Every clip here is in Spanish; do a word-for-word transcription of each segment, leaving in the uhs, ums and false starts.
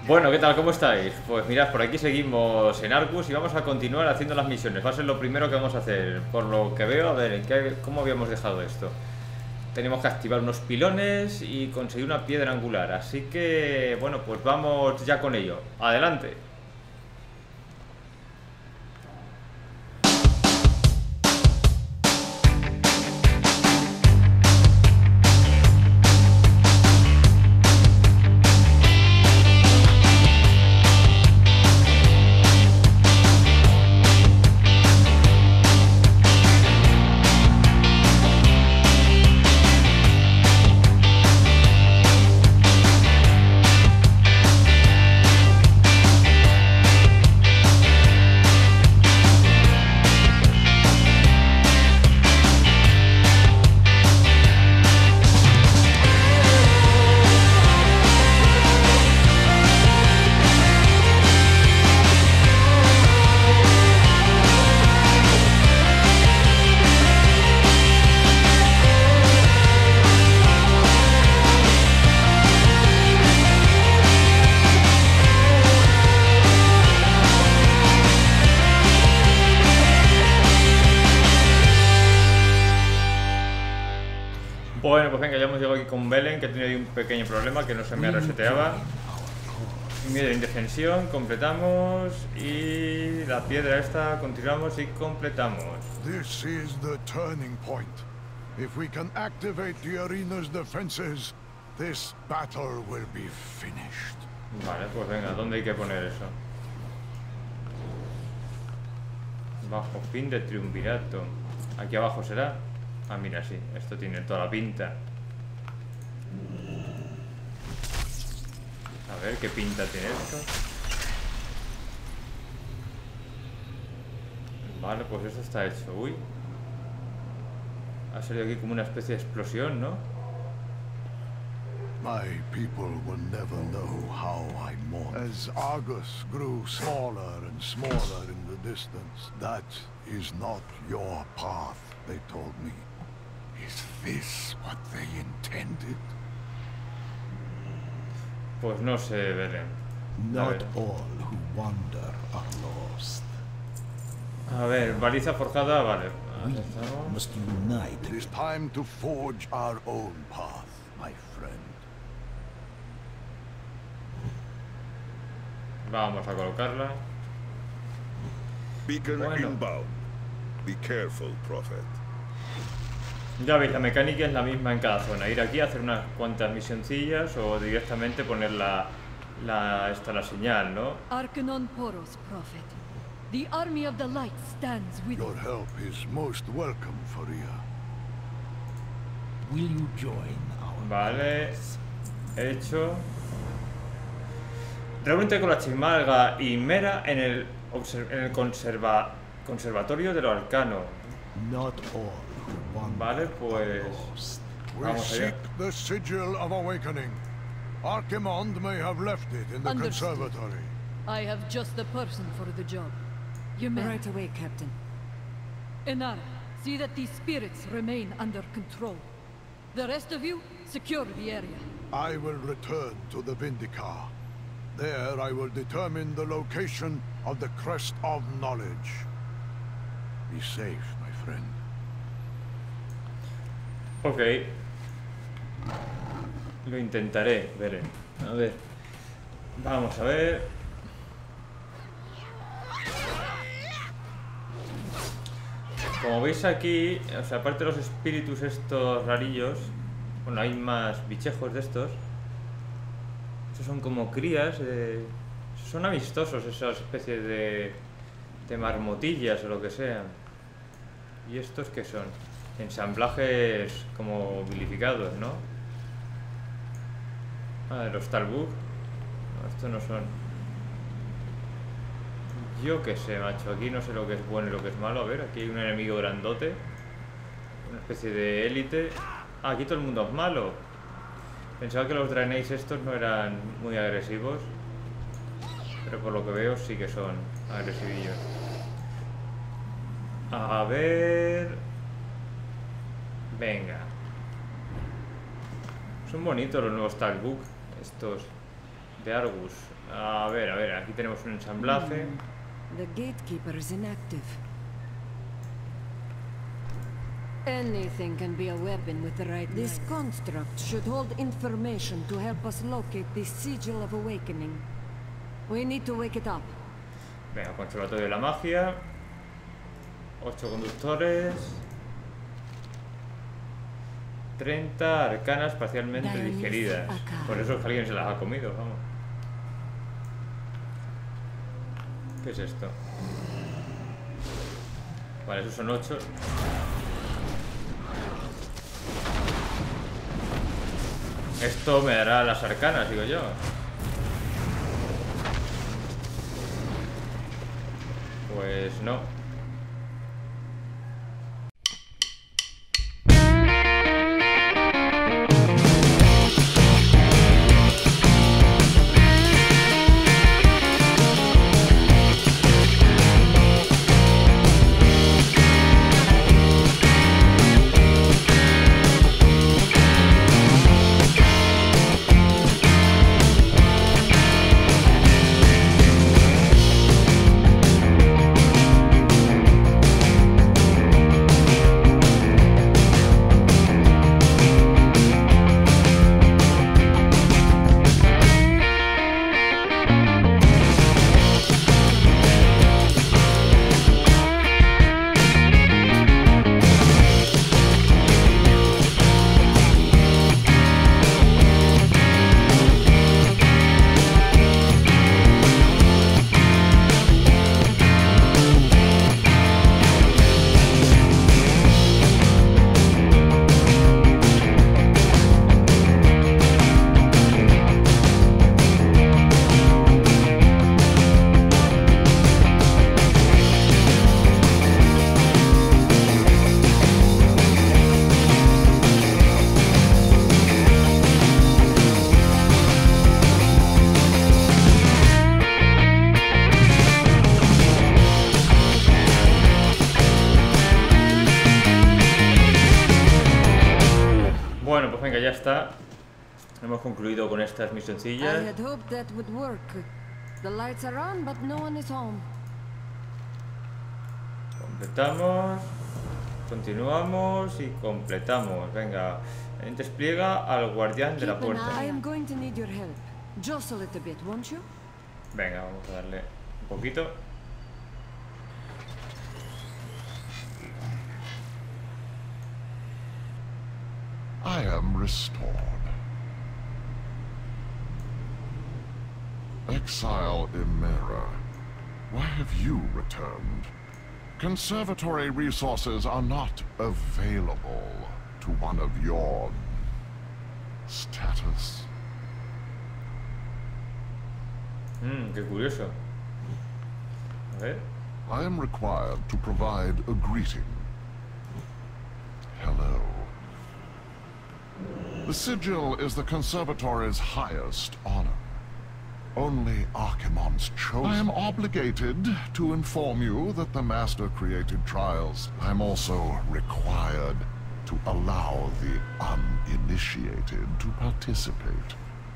Bueno, ¿qué tal? ¿Cómo estáis? Pues mirad, por aquí seguimos en Arcus y vamos a continuar haciendo las misiones. Va a ser lo primero que vamos a hacer. Por lo que veo, a ver, ¿en qué, cómo habíamos dejado esto? Tenemos que activar unos pilones y conseguir una piedra angular. Así que, bueno, pues vamos ya con ello. Adelante. Bueno, pues venga, ya hemos llegado aquí con Belen, que tenía ahí un pequeño problema que no se me reseteaba. Mira, indefensión, completamos. Y la piedra esta, continuamos y completamos. This is the turning point. If we can activate the arena's defenses, this battle will be finished. Vale, pues venga, ¿dónde hay que poner eso? Bajo fin de triunvirato. Aquí abajo será. Ah, mira, sí, esto tiene toda la pinta. A ver, ¿qué pinta tiene esto? Vale, pues eso está hecho. Uy. Ha salido aquí como una especie de explosión, ¿no? My people will never know how I mourn. As Argus grew smaller and smaller in the distance, that is not your path, they told me. Is this what they intended? Pues no sé, Belen. Not all who wander are lost. A ver, baliza forjada, vale. We must unite. It is time to forge our own path, my friend. Vamos a colocarla. Beacon Bueno. inbound. Be careful, Prophet. Ya veis, la mecánica es la misma en cada zona. Ir aquí a hacer unas cuantas misioncillas o directamente poner la, la, esta, la señal, ¿no? Arcanon Poros, Prophet. The army of the light stands with Your you. help is most welcome, Faria. Will you join our Vale, cause? hecho. Reúnete con la Chimalga y Mera en el, obser- en el conserva- conservatorio de lo arcano. Not all who wander Vale, pues are lost. We Vamos allá. seek the sigil of awakening. Archimond may have left it in the Understood. conservatory. I have just the person for the job. You may. Right away, Captain. Inara, see that these spirits remain under control. The rest of you, secure the area. I will return to the Vindicar. There I will determine the location of the Crest of Knowledge. Be safe, my friend. ok. Lo intentaré, veré. A ver. Vamos a ver. Como veis aquí, o sea, aparte de los espíritus estos rarillos, bueno, hay más bichejos de estos. Estos son como crías, de... son amistosos esas especies de, de marmotillas o lo que sean. ¿Y estos qué son? Ensamblajes como vilificados, ¿no? Ah, de los Talbuk. No, estos no son. Yo qué sé, macho. Aquí no sé lo que es bueno y lo que es malo. A ver, aquí hay un enemigo grandote. Una especie de élite. Ah, aquí todo el mundo es malo. Pensaba que los Draenei estos no eran muy agresivos. Pero por lo que veo sí que son agresivillos. A ver... Venga. Son bonitos los nuevos Talbuk. Estos... de Argus. A ver, a ver, aquí tenemos un ensamblaje. The gatekeeper is inactive. Anything can be a weapon with the right. This construct should hold information to help us locate the Sigil of Awakening. We need to wake it up. Venga, conservatorio de la magia. ocho conductores. treinta arcanas parcialmente digeridas. Por eso alguien se las ha comido, vamos. ¿Qué es esto? Vale, esos son ocho. Esto me dará las arcanas, digo yo. Pues no. Ya está. Hemos concluido con estas misioncillas. I had hoped that would work. The lights are on, but no one is home. Completamos. Continuamos y completamos. Venga. Despliega al guardián de la puerta. I am going to need your help. Just a little bit, won't you? Venga, vamos a darle un poquito. I am restored. Exile Imera, why have you returned? Conservatory resources are not available to one of your status. Hmm, qué curioso. A ver. I am required to provide a greeting. Hello. The sigil is the Conservatory's highest honor. Only Archimon's chosen. I am obligated to inform you that the Master created trials. I am also required to allow the uninitiated to participate.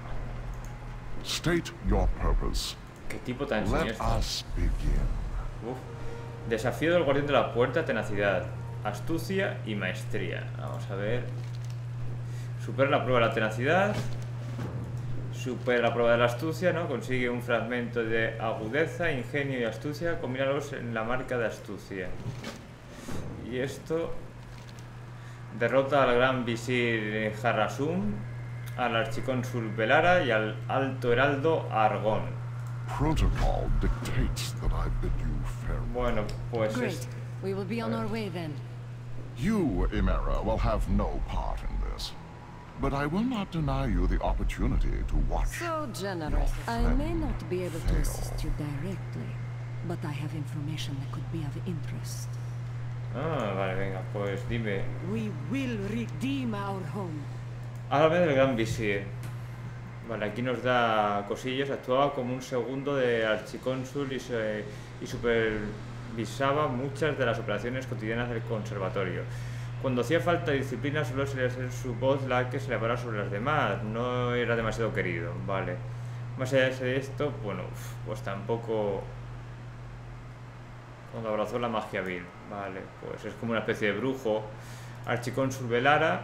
State your purpose. ¿Qué tipo tan Let siniestro? us begin. Uf. Desafío del guardián de la puerta, tenacidad, astucia y maestría. Vamos a ver. Supera la prueba de la tenacidad. Supera la prueba de la astucia, ¿no? Consigue un fragmento de agudeza, ingenio y astucia. Combínalos en la marca de astucia. Y esto... Derrota al gran visir Harrasum, al archicónsul Velara y al alto heraldo Argón. Protocol dictates that I bid you farewell. Bueno, pues... Great. Es... We will be on our way then. You, Imera, will have no part in this. But I will not deny you the opportunity to watch. So generous. I may not be able to assist you directly, but I have information that could be of interest. Ah, vale, venga, pues dime. We will redeem our home. Háblame del gran visir. Vale, aquí nos da cosillas. Actuaba como un segundo de archicónsul y, se, y supervisaba muchas de las operaciones cotidianas del conservatorio. Cuando hacía falta disciplina solo solía ser su voz la que se elevara sobre las demás. No era demasiado querido, vale. Más allá de esto, bueno, pues tampoco... Cuando abrazó la magia vil, vale, pues es como una especie de brujo. Archicónsul Velara,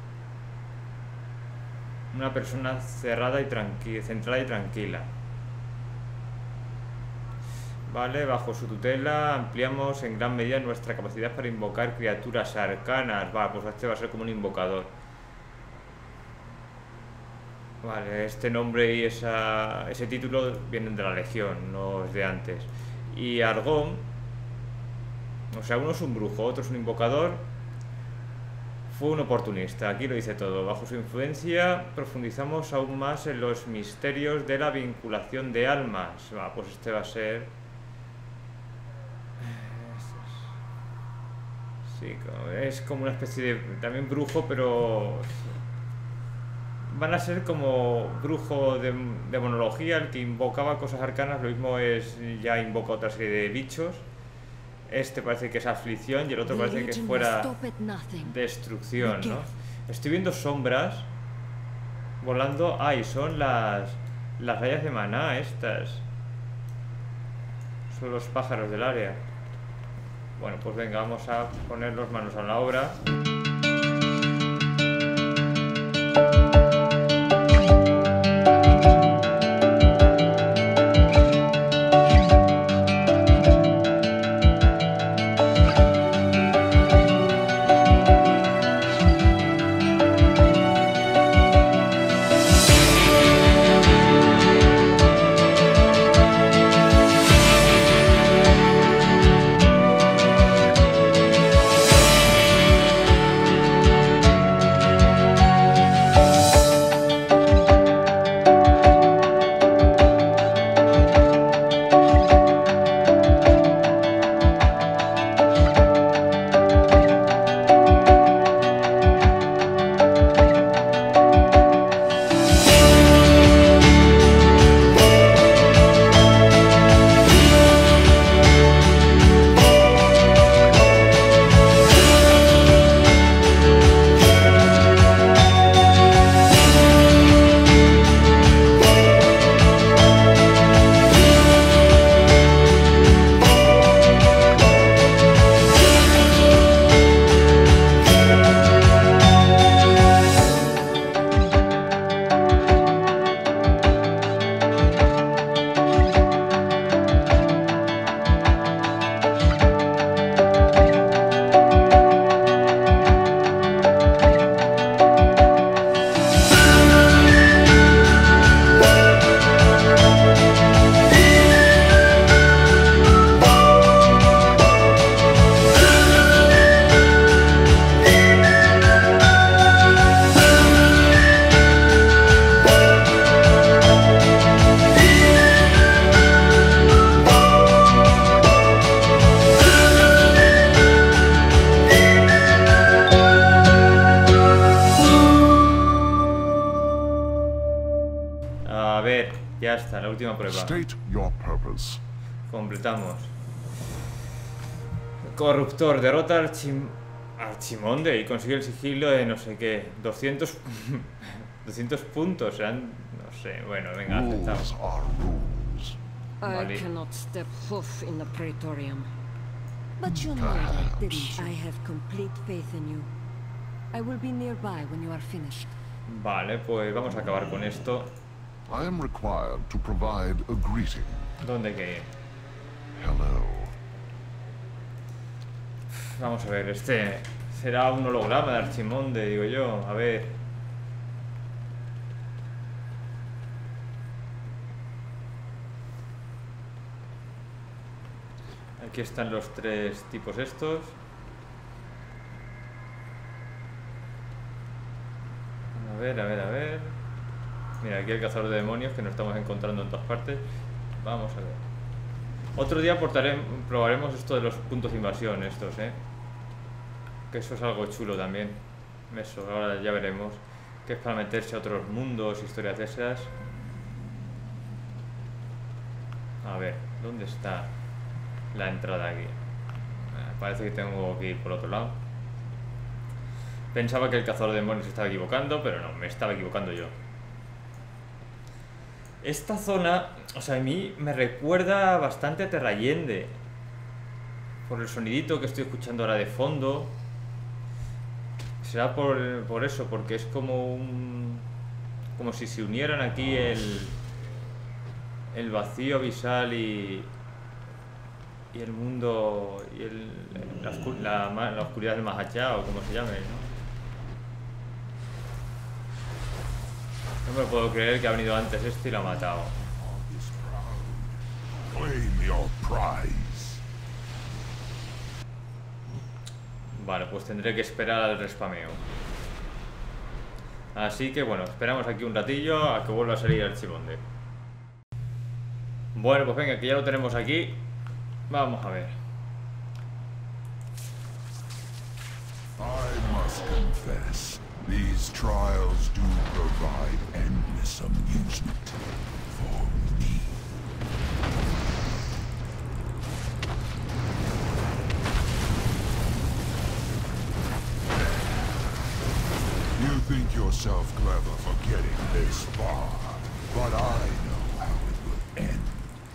una persona cerrada y tranquila, centrada y tranquila. Vale, bajo su tutela ampliamos en gran medida nuestra capacidad para invocar criaturas arcanas. Vale, pues este va a ser como un invocador. Vale, este nombre y esa, ese título vienen de la Legión, no es de antes. Y Argón, o sea, uno es un brujo, otro es un invocador, fue un oportunista, aquí lo dice todo. Bajo su influencia profundizamos aún más en los misterios de la vinculación de almas. Va, pues este va a ser... Sí, es como una especie de... también brujo, pero... Van a ser como brujo de demonología, el que invocaba cosas arcanas, lo mismo es ya invoca otra serie de bichos. Este parece que es aflicción y el otro parece que es fuera destrucción, ¿no? Estoy viendo sombras volando. Ay, son las las rayas de maná estas. Son los pájaros del área. Bueno, pues venga, vamos a ponernos manos a la obra. Ya está, la última prueba. State your purpose. Completamos. Corruptor, derrota al Archim... Archimonde y consigue el sigilo de no sé qué. doscientos... doscientos puntos, serán... No sé, bueno, venga, aceptamos. I cannot step hoof in the Praetorium. But you know I didn't. I have complete faith in you. I will be nearby when you are finished. Vale, pues vamos a acabar con esto. I am required to provide a greeting. ¿Dónde hay que ir? Hello. Vamos a ver, este será un holograma de Archimonde, digo yo. A ver. Aquí están los tres tipos estos. A ver, a ver, a ver. Mira, aquí el cazador de demonios que nos estamos encontrando en todas partes. Vamos a ver. Otro día probaremos esto de los puntos de invasión estos, ¿eh? Que eso es algo chulo también. Eso, ahora ya veremos. Que es para meterse a otros mundos, historias de esas. A ver, ¿dónde está la entrada aquí? Eh, parece que tengo que ir por otro lado. Pensaba que el cazador de demonios se estaba equivocando, pero no, me estaba equivocando yo. Esta zona, o sea, a mí me recuerda bastante a Terrayende. Por el sonidito que estoy escuchando ahora de fondo. Será por, por eso, porque es como un... como si se unieran aquí el... el vacío abisal y... y el mundo... y el, la, oscur, la, la oscuridad del más allá, o como se llame, ¿no? No me puedo creer que ha venido antes este y lo ha matado. Vale, pues tendré que esperar al respameo. Así que bueno, esperamos aquí un ratillo a que vuelva a salir Archibonde. Bueno, pues venga, que ya lo tenemos aquí. Vamos a ver. I must confess, these trials do provide endless amusement for me. You think yourself clever for getting this far, but I know how it will end.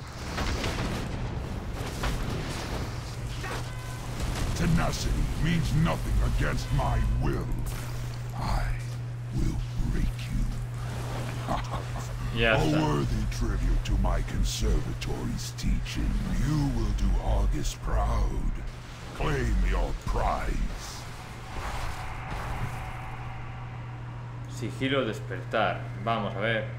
Tenacity means nothing against my will. I will break you. Yes, A sir. worthy tribute to my conservatory's teaching. You will do Argus proud. Claim your prize. Sigilo despertar. Vamos a ver.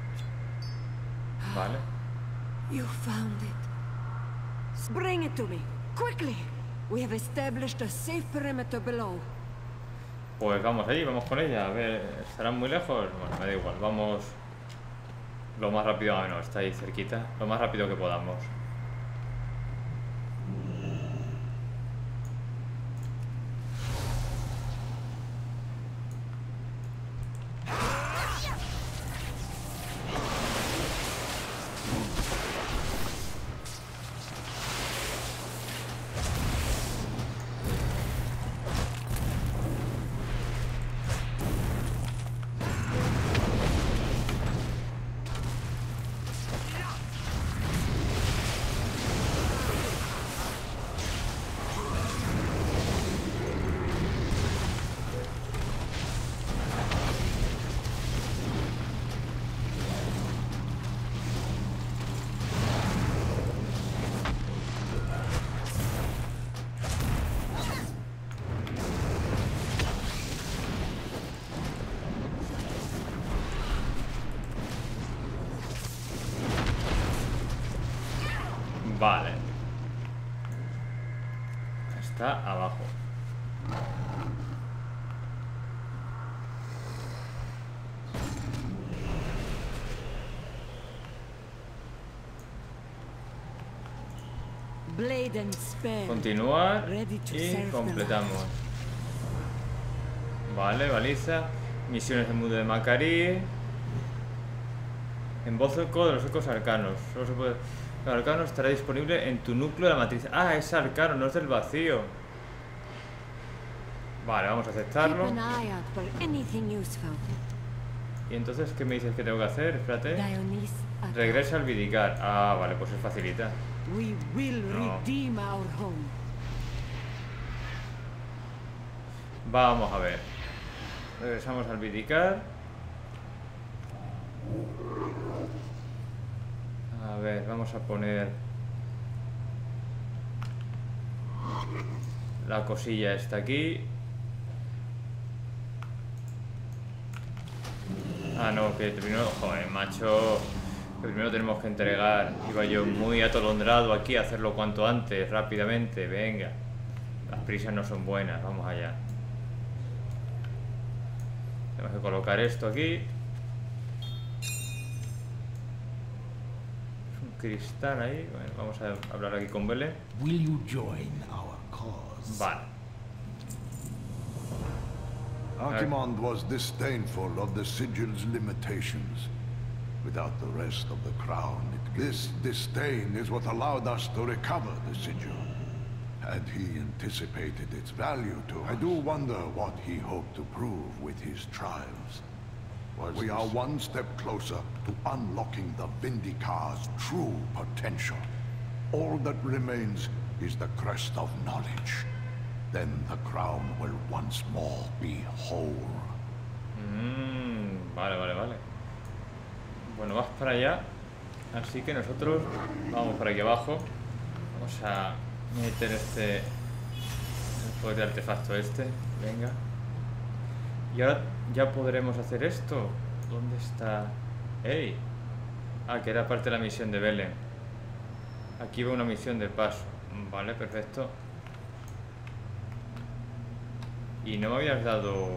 Vale. You found it. Bring it to me, quickly. We have established a safe perimeter below. Pues vamos allí, vamos con ella. A ver, ¿estarán muy lejos? Bueno, me da igual. Vamos lo más rápido. Ah, no, está ahí cerquita. Lo más rápido que podamos. Vale. Está abajo. Blade and spear. Continuar Ready to y serve the completamos. Vale, baliza. Misiones del mundo de Macari. En voz eco de los ecos arcanos. Solo se puede... El arcano estará disponible en tu núcleo de la matriz. Ah, es arcano, no es del vacío. Vale, vamos a aceptarlo. Keep an eye out for anything useful. Y entonces, ¿qué me dices que tengo que hacer? Espérate. Dionys, Regresa al Vidicar. Ah, vale, pues es facilita. we will No. redeem our home. Vamos a ver. Regresamos al Vidicar. A ver, vamos a poner la cosilla esta aquí. Ah, no, que primero... Joder, macho. Que primero tenemos que entregar. Iba yo muy atolondrado aquí a hacerlo cuanto antes, rápidamente. Venga. Las prisas no son buenas, vamos allá. Tenemos que colocar esto aquí. Cristal ahí. Bueno, vamos a hablar aquí con Vele. Will you join our cause? Vale. Archimond was disdainful of the sigil's limitations. Without the rest of the crown, it this disdain is what allowed us to recover the sigil. Had he anticipated its value to us, I do wonder what he hoped to prove with his trials. We are one step closer to unlocking the Vindicar's true potential. All that remains is the crest of knowledge. Then the crown will once more be whole. Mm, vale, vale, vale. Bueno, vas para allá. Así que nosotros vamos por aquí abajo. Vamos a meter este... el poder de artefacto este. Venga. Y ahora ya podremos hacer esto. ¿Dónde está? ¡Ey! Ah, que era parte de la misión de Belén. Aquí va una misión de paso. Vale, perfecto. Y no me habías dado...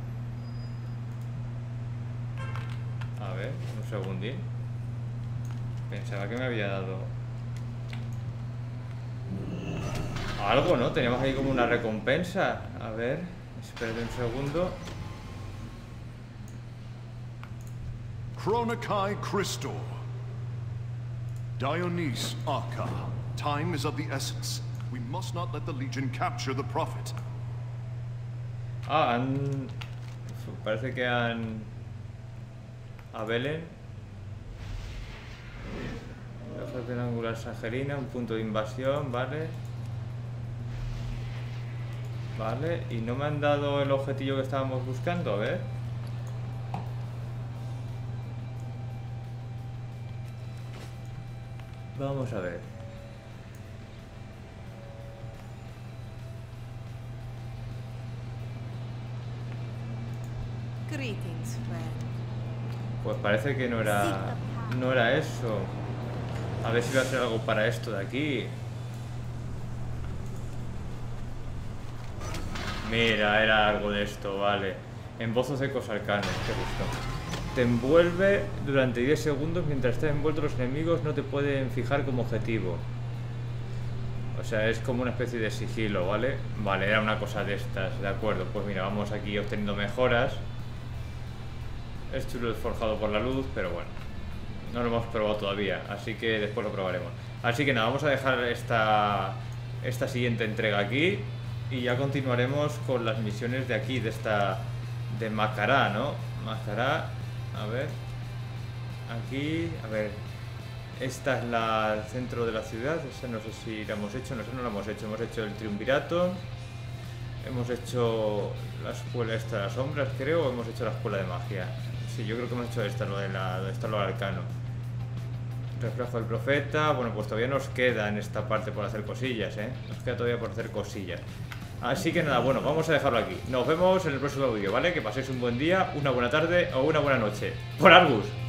A ver, un segundín. Pensaba que me había dado... algo, ¿no? Teníamos ahí como una recompensa. A ver, espérate un segundo. Chronokai Crystal. Dionys Arca. Time is of the essence. We must not let the Legion capture the Prophet. Ah, han... parece que han... a Belén. La fuerza angular sangerina, un punto de invasión, vale. Vale, y no me han dado el objetillo que estábamos buscando, a ver. Vamos a ver. Greetings, friend. Pues parece que no era... no era eso. A ver si va a hacer algo para esto de aquí. Mira, era algo de esto, vale. Embozos secos arcanos, qué gusto. Te envuelve durante diez segundos. Mientras estés envuelto, los enemigos no te pueden fijar como objetivo. O sea, es como una especie de sigilo, ¿vale? Vale, era una cosa de estas, de acuerdo. Pues mira, vamos aquí obteniendo mejoras. Esto lo he forjado por la luz, pero bueno, no lo hemos probado todavía, así que después lo probaremos. Así que nada, vamos a dejar esta, esta siguiente entrega aquí. Y ya continuaremos con las misiones de aquí, de esta... de Macará, ¿no? Macará, a ver... aquí, a ver... esta es la el centro de la ciudad, esa no sé si la hemos hecho, no sé, no la hemos hecho. Hemos hecho el Triunvirato, hemos hecho la escuela esta de las sombras, creo, o hemos hecho la escuela de magia. Sí, yo creo que hemos hecho esta, lo de la... donde está lo del arcano. Reflejo del profeta, bueno, pues todavía nos queda en esta parte por hacer cosillas, ¿eh? Nos queda todavía por hacer cosillas. Así que nada, bueno, vamos a dejarlo aquí. Nos vemos en el próximo vídeo, ¿vale? Que paséis un buen día, una buena tarde o una buena noche. ¡Por Argus!